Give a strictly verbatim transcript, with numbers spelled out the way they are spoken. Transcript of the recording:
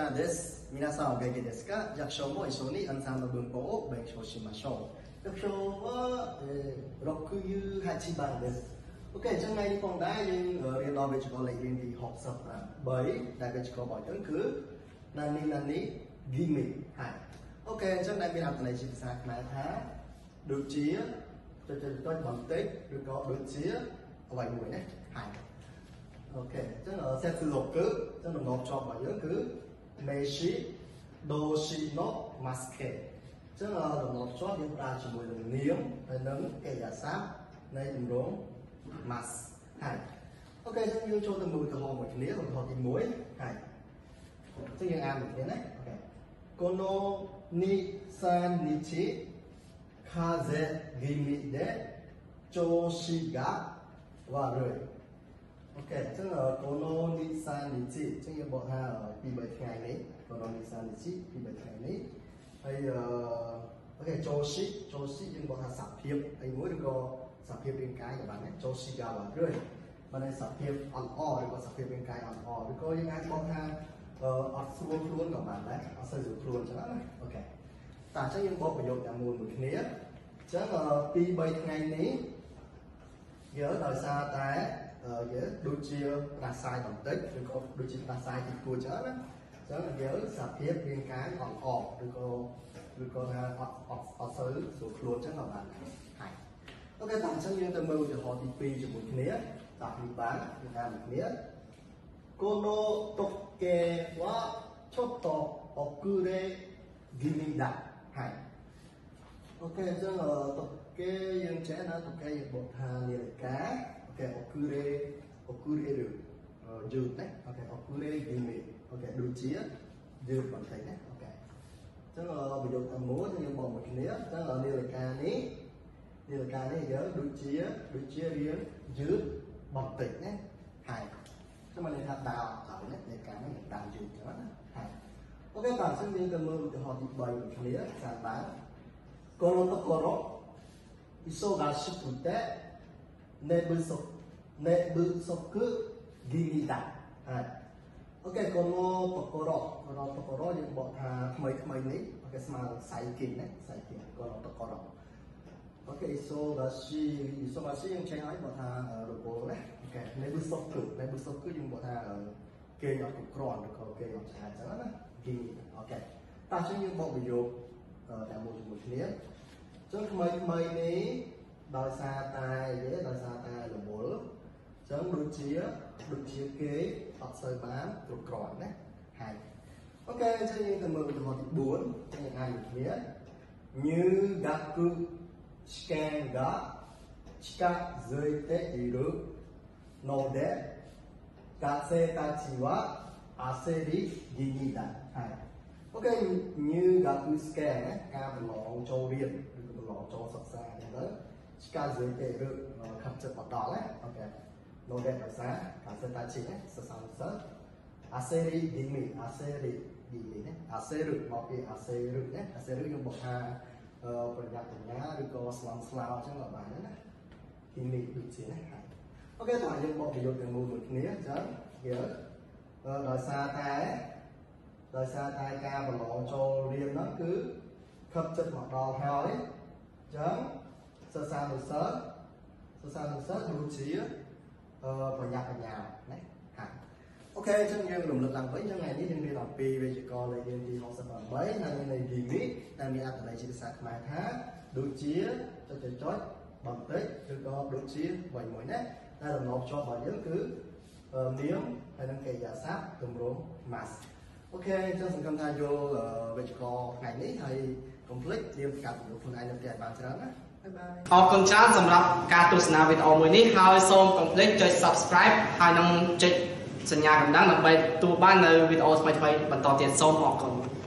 島です。皆さんお元気ですか？弱小も一緒にアンサンブル文法を勉強しましょう。弱小は、えー、ろくじゅうはちばんです。OK ចឹងថ្ងៃនេះផងដែរយើងរៀនដល់វិជ្ជាលេខរៀនទីหกสิบแปดដែលវិជ្ជារបស់យើងគឺ Nani Nani Gimme ហើយ OK អញ្ចឹងដែលមានអត្ថន័យជាភាសាខ្មែរថាដូចជាចុចចុចចុចបន្តិចឬក៏ដូចជាអ្វីមួយណាហើយ OK អញ្ចឹងសេតលោកគឺអញ្ចឹងដំណោជាប់របស់យើងគឺ Meshi Doshi no Maske អញ្ចឹងដំណោជាប់យើងប្រើជាមួយនឹងនាមហើយនឹងកិរិយាសព្ទនៃទម្រង់ mas ហើយ OK អញ្ចឹងយើងចូលទៅមើលឧទាហរណ៍មួយគ្នាឧទាហរណ៍ទីមួយហើយអញ្ចឹងយើងអានមួយគ្នាណា OK Kono ni san nichi kaze gimi de choshi ga warui OK អញ្ចឹង Kono ni san nichi អញ្ចឹងយើងបកថាពីរបីថ្ងៃនេះ Kono ni san nichi ពីរបីថ្ងៃនេះហើយអឺ OK choshi choshi យើងបកថាសភាពអីមួយឬក៏សភាពរាងកាយក៏បានដែរ choshi ga warui បានន័យសភាពអន់អឬក៏សភាពរាងកាយអន់អឬក៏យើងអាចបកថាអត់ស្រួលខ្លួនក៏បានដែរអត់សូវស្រួលខ្លួនចឹងណាអូខេតែអញ្ចឹងយើងបកប្រយោគទាំងមូលមួយគ្នាអញ្ចឹងពីរបីថ្ងៃនេះយើងដោយសារតែយើងដូចជាផ្ដាសាយបន្តិចឬក៏ដូចជាផ្ដាសាយទីគួរចឹងណាអញ្ចឹងយើងសភាពរាងកាយអត់អត់ឬក៏ឬក៏ថាអត់អត់អត់សូវស្រួលខ្លួនចឹងក៏បានដែរហើយអូខេតែអញ្ចឹងយើងទៅមើលឧទាហរណ៍ទីពីរជាមួយគ្នាតាពីបានយើងតាមគ្នាKono toke wa chotto okure gimi da ហើយ OK អញ្ចឹង toke យើងចេះណា toke យើងបកថានាឡិកា OK okure okure ឬយឺតណា OK okure gimi OK ដូចជាយឺតបន្តិចណា OK អញ្ចឹងប្រយោគទាំងមូលយើងបកមួយគ្នាអញ្ចឹងនាឡិកានេះនាឡិកានេះយើងដូចជាដូចជារៀងយឺតបន្តិចណាហើយចាំមកលេខថាដៅហើយណាលេខការនេះដៅយឺតចឹងណាហើយអូខេបាទអញ្ចឹងយើងទៅមើលឧទាហរណ៍ទីបីមួយគ្នាតាមបាន Kono tokoro isogashikute nebuso nebusoku gimi da ហើយអូខេ Kono tokoro Kono tokoro យើងបកថាថ្មីថ្មីនេះអូខេស្មើនឹងសៃគីណាសៃគី Kono tokoro OK isogashi isogashi យើងចេះឲ្យបកថារវល់ណាអូខេ nebusoku nebusoku យើងបកថាគេអត់គ្រប់គ្រាន់ឬក៏គេអត់ឆ្លាតចឹងណាគេអូខេតែអញ្ចឹងយើងបកប្រយោគតាមមួយជាមួយគ្នាអញ្ចឹងថ្មីថ្មីនេះដោយសារតែយេដោយសារតែរវល់អញ្ចឹងដូចជាដូចជាគេអត់សូវបានគ្រប់គ្រាន់ណាហើយអូខេអញ្ចឹងយើងទៅមើលឧទាហរណ៍ទីបួនអញ្ចឹងយើងអានគ្នាnhư gaku shiken ga chikazuite iru node gase tachi wa aseri gimi da ហើយអូខេ như gaku shiken ណាការប្រឡងចូលរៀនឬក៏ប្រឡងចូលសិក្សាអញ្ចឹងទៅ chikazuite iru ខំចិត្តមកដល់ណាអូខេ node ភាសា gase tachi ណាសិក្សាសិស្ស aseri gimi aseri gimi ណា aseru មកពី aseru ណា aseru យើងបកថាប្រញាប់ប្រញាល់ឬក៏ស្លន់ស្លោអញ្ចឹងក៏បានដែរណាទីនេះដូចជាណាហើយអូខេតោះយើងបកប្រយោគទាំងមូលមួយគ្នាអញ្ចឹងយើងដោយសារតែដោយសារតែការប្រឡងចូលរៀនហ្នឹងគឺខិតចិត្តមកដល់ហើយអញ្ចឹងសិស្សានុសិស្សសិស្សានុសិស្សដូចជាប្រញាប់ប្រញាល់ណាហើយអូខេអញ្ចឹងយើងរំលឹកឡើងវិញអញ្ចឹងថ្ងៃនេះយើងរៀនអំពីវេយ្យាករណ៍លេខរៀនទីหกสิบแปดនៅនៃ Gimi ដែលមានអត្ថន័យជាភាសាខ្មែរថាដូចជាចុចចុចចុចបន្តិចឬក៏ដូចជាវិញមួយណាតែដំណោភ្ជាប់របស់យើងគឺនាមហើយនឹងកិរិយាសព្ទទម្រង់ mas អូខេអញ្ចឹងសង្ឃឹមថាយល់វេយ្យាករណ៍ថ្ងៃនេះហើយកុំភ្លេចរៀនកាត់ប្រយោគខ្លួនឯងនៅផ្ទះបានច្រើនណាបាយបាយអរគុណច្រើនសម្រាប់ការទស្សនាវីដេអូមួយនេះហើយសូមកុំភ្លេចចុច Subscribe ហើយនឹងចុចសញ្ញាកណ្ដឹងដើម្បីទទួលបាននៅវីដេអូថ្មីៗបន្តទៀតសូមអរគុណ